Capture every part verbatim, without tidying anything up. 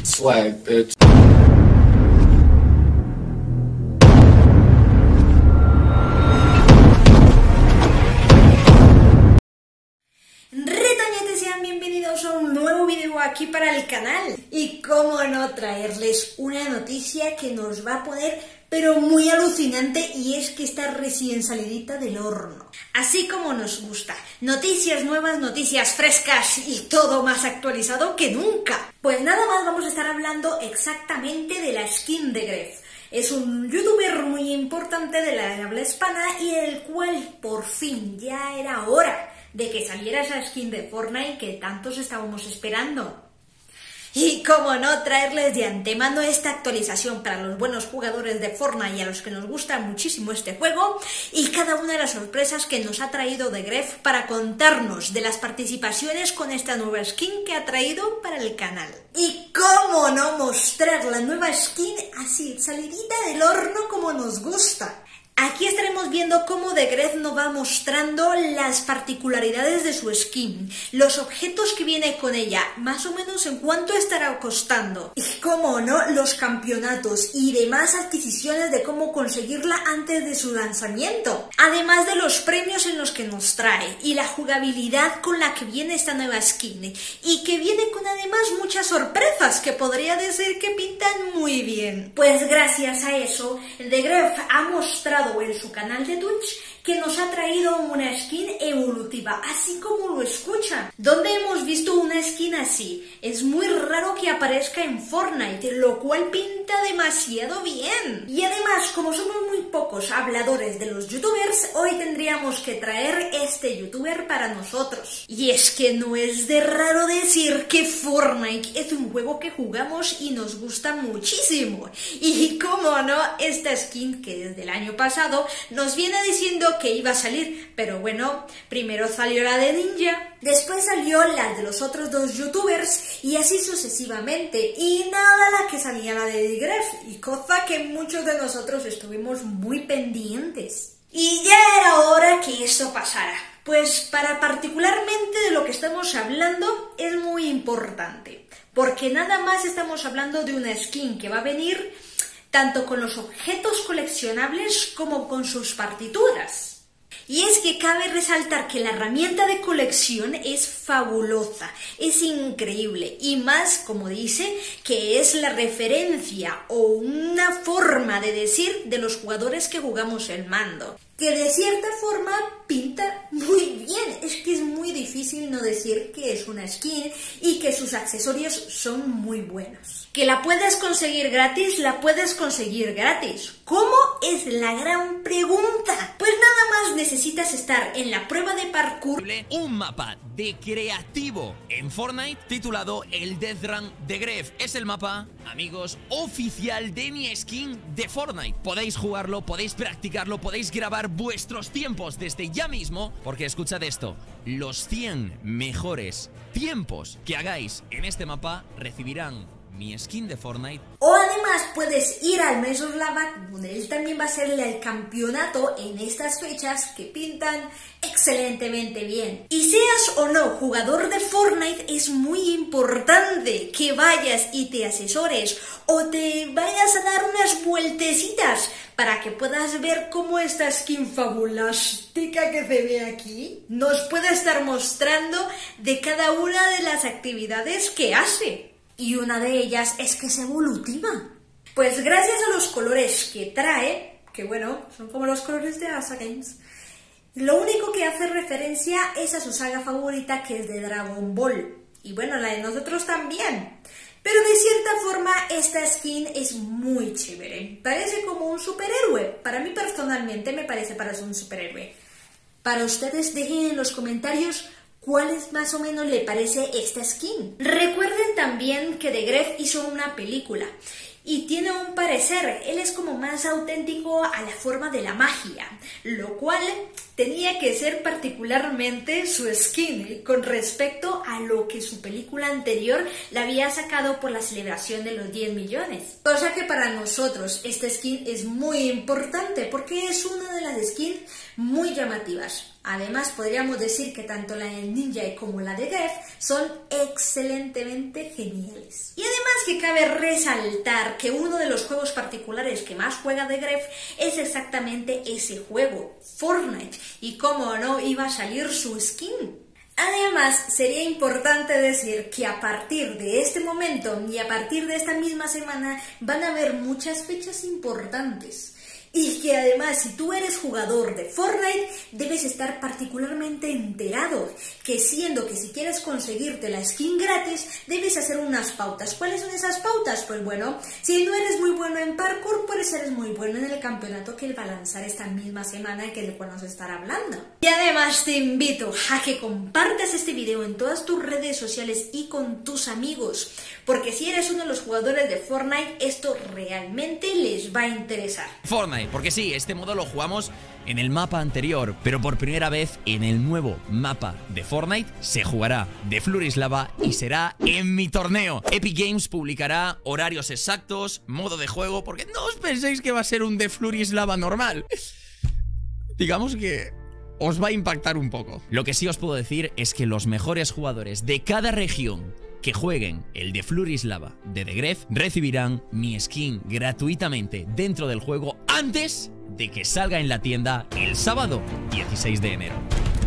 Swag, bitch. Retoñetes, sean bienvenidos a un nuevo video aquí para el canal. Y cómo no traerles una noticia que nos va a poner pero muy alucinante, y es que está recién salidita del horno. Así como nos gusta. Noticias nuevas, noticias frescas y todo más actualizado que nunca. Pues nada más, vamos a estar hablando exactamente de la skin de Gref. Es un youtuber muy importante de la habla hispana y el cual por fin ya era hora de que saliera esa skin de Fortnite que tantos estábamos esperando. Y cómo no traerles de antemano esta actualización para los buenos jugadores de Fortnite y a los que nos gusta muchísimo este juego, y cada una de las sorpresas que nos ha traído de Gref para contarnos de las participaciones con esta nueva skin que ha traído para el canal. Y cómo no mostrar la nueva skin así, salidita del horno como nos gusta. Aquí estaremos viendo cómo de Gref nos va mostrando las particularidades de su skin, los objetos que viene con ella, más o menos en cuánto estará costando, y cómo no, los campeonatos y demás adquisiciones de cómo conseguirla antes de su lanzamiento, además de los premios en los que nos trae y la jugabilidad con la que viene esta nueva skin, y que viene con además muchas sorpresas que podría decir que pintan muy bien. Pues gracias a eso, de Gref ha mostrado en su canal de Twitch que nos ha traído una skin evolutiva, así como lo escuchan. ¿Dónde hemos visto una skin así? Es muy raro que aparezca en Fortnite, lo cual pinta demasiado bien. Y además, como somos muy pocos habladores de los youtubers, hoy tendríamos que traer este youtuber para nosotros. Y es que no es de raro decir que Fortnite es un juego que jugamos y nos gusta muchísimo. Y cómo no, esta skin que desde el año pasado nos viene diciendo que iba a salir, pero bueno, primero salió la de Ninja, después salió la de los otros dos youtubers y así sucesivamente, y nada la que salía la de Gref, y cosa que muchos de nosotros estuvimos muy pendientes. Y ya era hora que esto pasara, pues para particularmente de lo que estamos hablando es muy importante, porque nada más estamos hablando de una skin que va a venir tanto con los objetos coleccionables como con sus partituras. Y es que cabe resaltar que la herramienta de colección es fabulosa, es increíble, y más, como dice, que es la referencia o una forma de decir de los jugadores que jugamos el mando, que de cierta forma pinta muy bien. Es que es muy difícil no decir que es una skin y que sus accesorios son muy buenos. Que la puedes conseguir gratis, la puedes conseguir gratis. ¿Cómo? Es la gran pregunta. Pues nada más necesitas estar en la prueba de parkour. Un mapa de creativo en Fortnite titulado el Death Run de Gref. Es el mapa, amigos, oficial de mi skin de Fortnite. Podéis jugarlo, podéis practicarlo, podéis grabar vuestros tiempos desde ya mismo, porque escuchad esto: los cien mejores tiempos que hagáis en este mapa recibirán mi skin de Fortnite. O además puedes ir al Major Lava, donde él también va a ser el campeonato en estas fechas que pintan excelentemente bien. Y seas o no jugador de Fortnite, es muy importante que vayas y te asesores o te vayas a dar unas vueltecitas para que puedas ver cómo esta skin fabulástica que se ve aquí nos puede estar mostrando de cada una de las actividades que hace. Y una de ellas es que es evolutiva. Pues gracias a los colores que trae, que bueno, son como los colores de Asa Games, lo único que hace referencia es a su saga favorita, que es de Dragon Ball. Y bueno, la de nosotros también. Pero de cierta forma esta skin es muy chévere. Parece como un superhéroe. Para mí personalmente me parece para ser un superhéroe. Para ustedes, dejen en los comentarios ¿cuál es más o menos le parece esta skin? Recuerden también que de Gref hizo una película y tiene un parecer, él es como más auténtico a la forma de la magia, lo cual tenía que ser particularmente su skin con respecto a lo que su película anterior le había sacado por la celebración de los diez millones. Cosa que para nosotros esta skin es muy importante porque es una de las skins muy llamativas. Además, podríamos decir que tanto la de Ninja como la de Gref son excelentemente geniales. Y además que cabe resaltar que uno de los juegos particulares que más juega de Gref es exactamente ese juego, Fortnite, y cómo no iba a salir su skin. Además, sería importante decir que a partir de este momento y a partir de esta misma semana van a haber muchas fechas importantes. Y que además, si tú eres jugador de Fortnite, debes estar particularmente enterado, que siendo que si quieres conseguirte la skin gratis, debes hacer unas pautas. ¿Cuáles son esas pautas? Pues bueno, si no eres muy bueno en parkour, pues eres muy bueno en el campeonato que él va a lanzar esta misma semana, que del cual nos estará hablando. Y además te invito a que compartas este video en todas tus redes sociales y con tus amigos, porque si eres uno de los jugadores de Fortnite, esto realmente les va a interesar. Fortnite. Porque sí, este modo lo jugamos en el mapa anterior, pero por primera vez en el nuevo mapa de Fortnite se jugará de Flurislava y será en mi torneo. Epic Games publicará horarios exactos, modo de juego, porque no os penséis que va a ser un de Flurislava normal. Digamos que os va a impactar un poco. Lo que sí os puedo decir es que los mejores jugadores de cada región que jueguen el de Flurislava de The Gref recibirán mi skin gratuitamente dentro del juego antes de que salga en la tienda el sábado dieciséis de enero.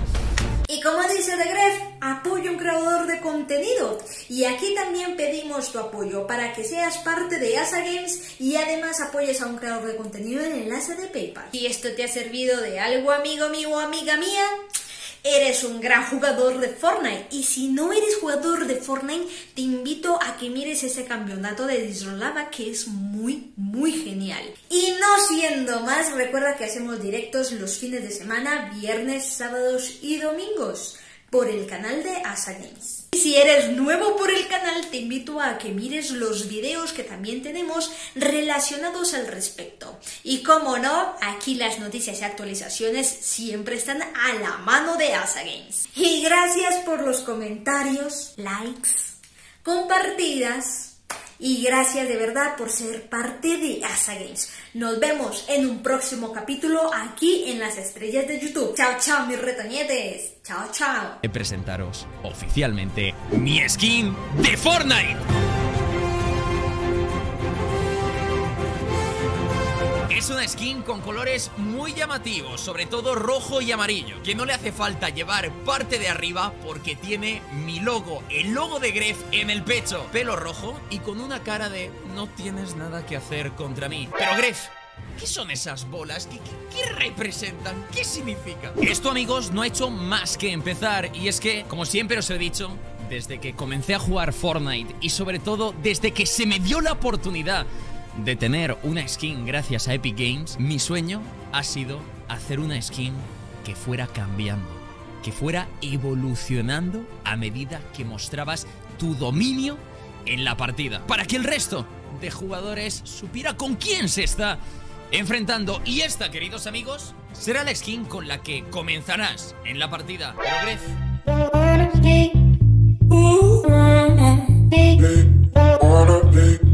Y como dice The Gref, apoyo a un creador de contenido. Y aquí también pedimos tu apoyo para que seas parte de Asa Games y además apoyes a un creador de contenido en el enlace de PayPal. Si esto te ha servido de algo, amigo mío o amiga mía, eres un gran jugador de Fortnite. Y si no eres jugador de Fortnite, te invito a que mires ese campeonato de Dislava, que es muy, muy genial. Y no siendo más, recuerda que hacemos directos los fines de semana, viernes, sábados y domingos, por el canal de Asa Games. Y si eres nuevo por el canal, te invito a que mires los videos que también tenemos relacionados al respecto. Y como no, aquí las noticias y actualizaciones siempre están a la mano de Asa Games. Y gracias por los comentarios, likes, compartidas. Y gracias de verdad por ser parte de Asa Games. Nos vemos en un próximo capítulo aquí en las estrellas de YouTube. Chao, chao, mis retoñetes. Chao, chao. De presentaros oficialmente mi skin de Fortnite. Es una skin con colores muy llamativos, sobre todo rojo y amarillo, que no le hace falta llevar parte de arriba porque tiene mi logo, el logo de Gref en el pecho. Pelo rojo y con una cara de no tienes nada que hacer contra mí. Pero Gref, ¿qué son esas bolas? ¿Qué, qué, qué representan? ¿Qué significa? Esto, amigos, no ha hecho más que empezar. Y es que, como siempre os he dicho, desde que comencé a jugar Fortnite y sobre todo desde que se me dio la oportunidad de tener una skin gracias a Epic Games, mi sueño ha sido hacer una skin que fuera cambiando, que fuera evolucionando a medida que mostrabas tu dominio en la partida, para que el resto de jugadores supiera con quién se está enfrentando. Y esta, queridos amigos, será la skin con la que comenzarás en la partida. Pero Gref...